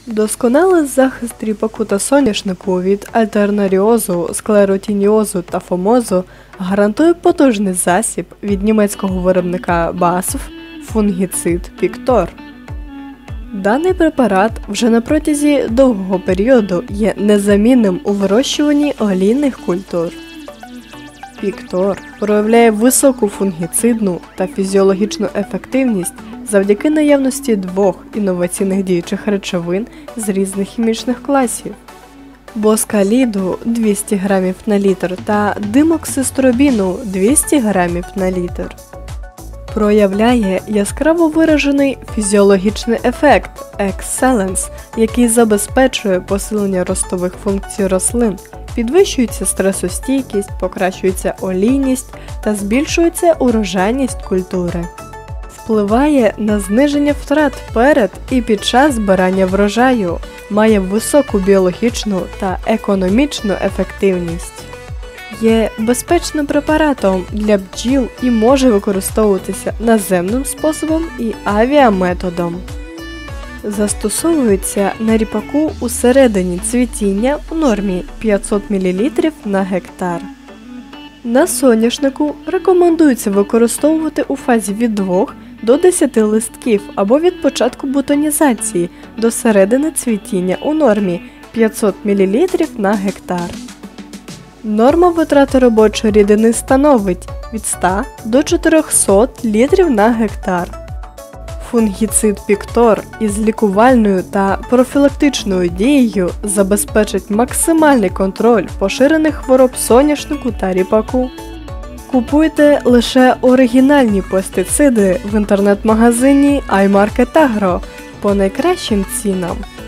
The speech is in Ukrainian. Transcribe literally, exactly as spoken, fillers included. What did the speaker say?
Досконалий захист ріпаку та соняшнику від альтернаріозу, склеротініозу та фомозу гарантує потужний засіб від німецького виробника бе а ес еф фунгіцид Піктор. Даний препарат вже на протязі довгого періоду є незамінним у вирощуванні олійних культур. Піктор проявляє високу фунгіцидну та фізіологічну ефективність завдяки наявності двох інноваційних діючих речовин з різних хімічних класів – боскаліду двісті грамів на літр та димоксистробіну двісті грамів на літр. Проявляє яскраво виражений фізіологічний ефект екселенс, який забезпечує посилення ростових функцій рослин, підвищується стресостійкість, покращується олійність та збільшується урожайність культури. Впливає на зниження втрат перед і під час збирання врожаю, має високу біологічну та економічну ефективність. Є безпечним препаратом для бджіл і може використовуватися наземним способом і авіаметодом. Застосовується на ріпаку у середині цвітіння у нормі п'ятсот мілілітрів на гектар. На соняшнику рекомендується використовувати у фазі від двох до десяти листків або від початку бутонізації до середини цвітіння у нормі п'ятсот мілілітрів на гектар. Норма витрати робочої рідини становить від ста до чотирьохсот літрів на гектар. Фунгіцид Піктор із лікувальною та профілактичною дією забезпечить максимальний контроль поширених хвороб соняшнику та ріпаку. Купуйте лише оригінальні пестициди в інтернет-магазині iMarket Agro по найкращим цінам.